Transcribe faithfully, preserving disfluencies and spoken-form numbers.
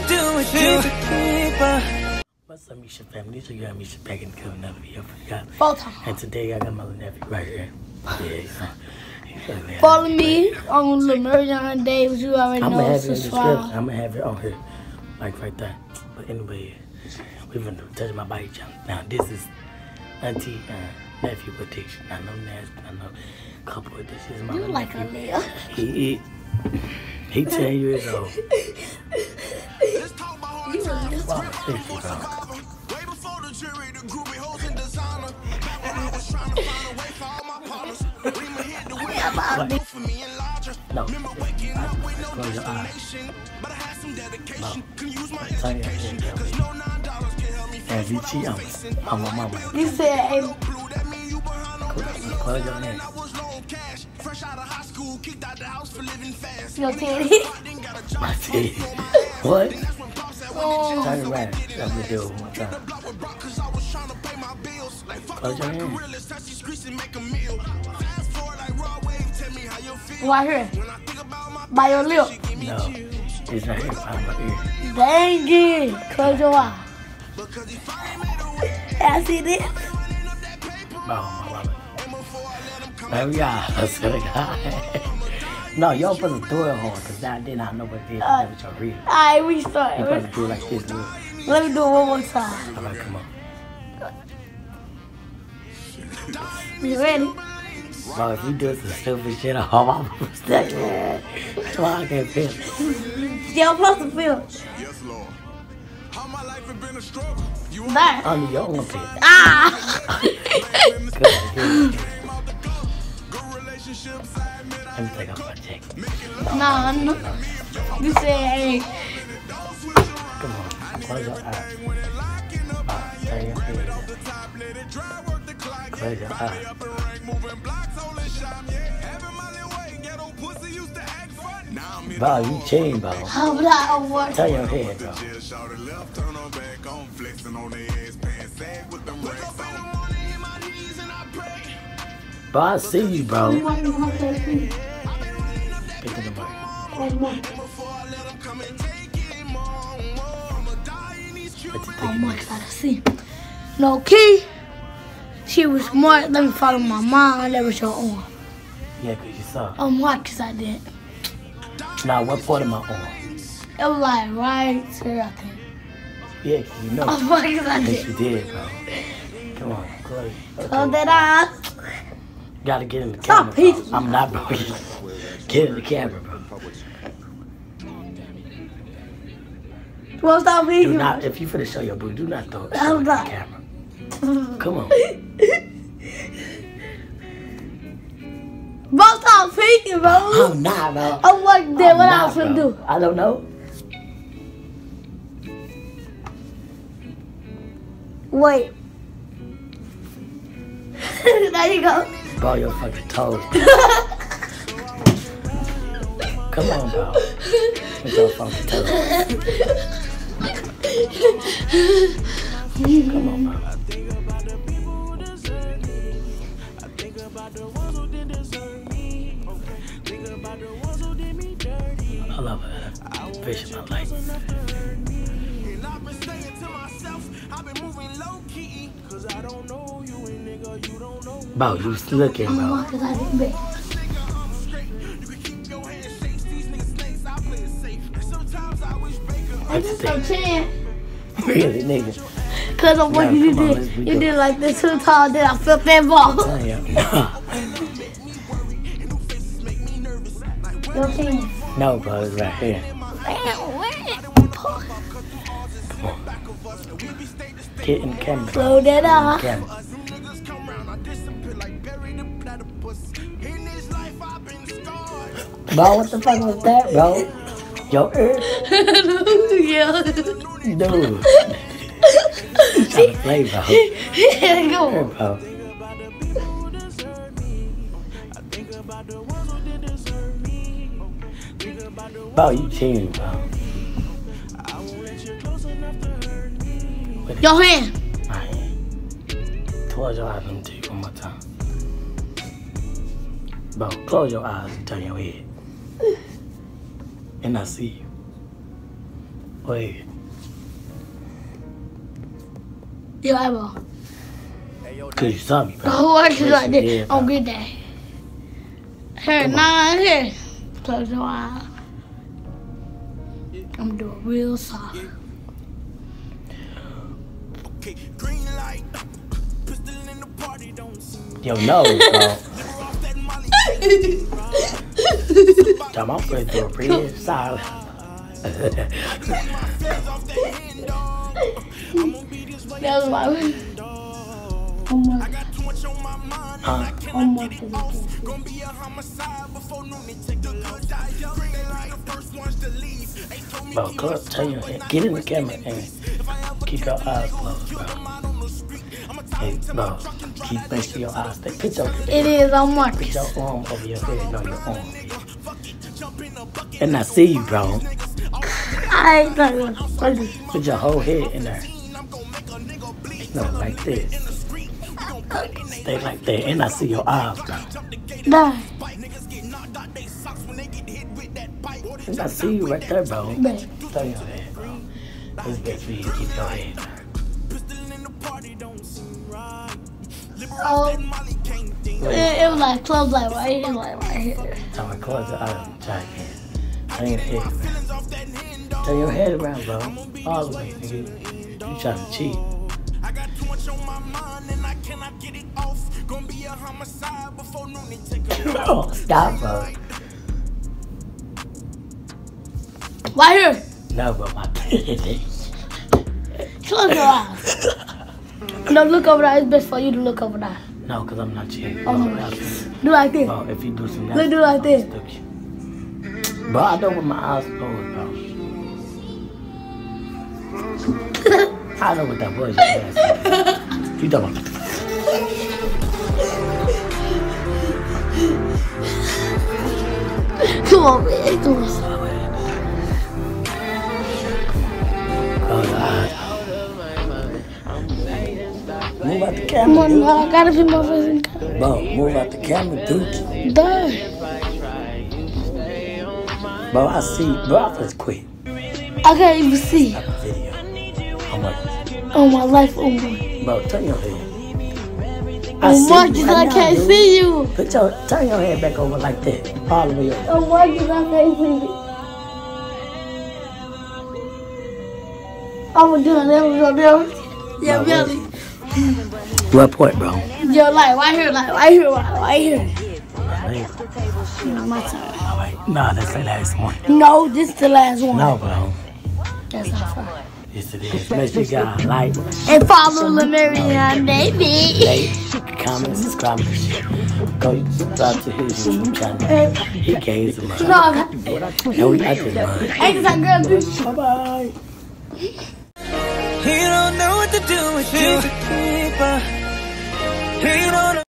do it, do it. What's up, Misha family? This is your Misha back in the another video for y'all. Photo. And today I got my little nephew right here. Yeah, uh, follow me on Lemurion Davis. You already I'm know. gonna have it in the Subscribe. description. I'm gonna have it on here, like right there. But anyway, we've been touching my body channel. Now this is auntie uh, nephew addiction. I know Nasty. I know a couple of this is my You little like nephew. a Leo. He he he ten years old. Wow, thank you, bro. No, close your eyes. No, turn your head down. And V T, I'm, I'm my mama. You said, hey, Close your head. your titty. My titty. What? Oh. Turn it around. Let me do it one more time. Close your hand. Right here. By your lip. No, it's right here by my ear. Dang it. Close your eye. I see this. Oh, my mama. There we are. Let's go. No, y'all supposed to do it hard, because I did not know what it is. Uh, That was your real. Alright, we start. You're supposed to do it like this, dude. Let me do it one more time. Alright, come on. You ready? Bro, if you do some stupid shit, I'm almost stuck. That's why I can't feel it. You're supposed to feel. There. Under your own pit. Ah! Good, good. Let me take off my jacket. Nah, no. You said, hey. Come on, close your eyes. Uh, turn your head down. Close your eyes. Bro, you changed, bro. How about I work? Turn your head, bro. Bro, I see you, bro. You want me to have that thing? Pick up the mic. One more. What you Oh think? my God, I see. No key. She was smart. Let me follow my mom. That was your arm. Yeah, because you saw. I'm what? Because I did. Now, what part of my arm? It was like right here, I think. Yeah, because you know. Oh my God, I Yes, did. you did, bro. Come on, close. Close Okay. that eye. Gotta get in the Stop camera, bro. peeking. I'm not, bro. Get in the camera, bro. You won't stop Do eating. not, if you finna show your boo, do not throw it I'm in the not. camera. Come on. Bro, stop peeking, bro. I'm not, bro. I'm like that. I'm What I not, was gonna bro. do? I don't know. Wait. There you go. Bro, your fucking toes. Come on, bro. With your fucking toes. Come on, bro. I love it. Vision my life. Bro, you looking, Oh bro. my God, I didn't bet. I just say chin. Really, nigga. Cause of what Nah, you come on, did. let's be You good. did like this two times, then I flipped that ball. Damn. Your chin. No, bro, it's right here. Get in the camera. Slow that Get in the eye. camera. Bro, what the fuck was that, bro? Your ear? Yeah. Dude. You trying to play, bro. Yeah, go. Here, bro. Bro, you cheating, bro. Your hand. My hand. Close your eyes. Let me tell you one more time. Bro, close your eyes and turn your head. And I see you. Wait. Your eyeball. Cause you saw me, bro. Oh, I should Yes, like you that. did, Oh, bro. get that. Here, nah, here. Close your eyes. I'm gonna do it real soft. Yo, no, bro. Time I'm going through a pretty solid. That was my. Oh my. Huh? Oh my. Bro, close, turn your head. Get in the camera and keep your eyes closed, bro. Hey, bro, keep make sure your eyes stay. Put your, It is on Marcus. put your arm over your head. No, your arm. And I see you, bro. I ain't not gonna. Put your whole head in there. No, like this. Stay like that. And I see your eyes, bro. Die. And I see you right there, bro. Babe. Turn your head, bro. It's best for you to keep your head there. Oh, it, it was like close, like right here, like right here. Time I close your eyes and try again. Turn your head around. Turn your head around, bro. All the way, nigga. You trying to cheat. Bro, stop, bro. Right here. No, bro, my Close your eyes. No, look over there. It's best for you to look over there. No, because I'm not cheating. Oh, Bro, no. that's- Do like this. bro, if you do some Look, do like this. Bro, I know with my eyes closed, bro. I know what that was. Your ass. You talking about... Come on, man. Come on. Close your eyes. Move out the Come camera, on, dude. now. I gotta see my face in the camera. Bro, move out the camera, dude. Die. Bro, I see. Bro, I just quit. I can't even see. Have a video. How much? Oh, my life. Oh, my. Bro, turn your head. Oh, Marcus, you I right now, can't dude. see you. Put your, turn your head back over like that. All the way over. Oh, Marcus, I can't see you. I'm gonna do it. There we go, there. Yeah, Bro, really. What point, bro? Yo, like, right here, like, right here, right, right here. Hey, No, my turn. all right. Nah, that's the last one. No, this is the last one. No, bro. That's not fun. Yes, it is. Make sure you got a like, And follow Lemurian, baby. like, comment, subscribe, and share. Go subscribe to his YouTube channel. And, He gave some money. no, I got, And we got this money. ain't that girl do? Bye-bye. He don't know what to do with you.